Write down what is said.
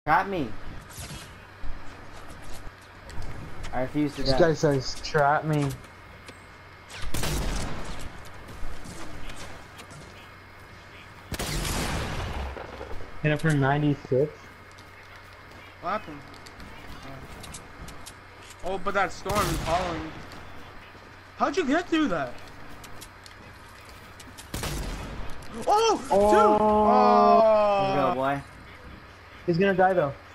Trap me. I refuse to This die. guy says, trap me. Hit it for 96. What happened? Oh, but that storm is following. How'd you get through that? Oh! Oh! Dude! Let's go, Oh! boy. He's gonna die though.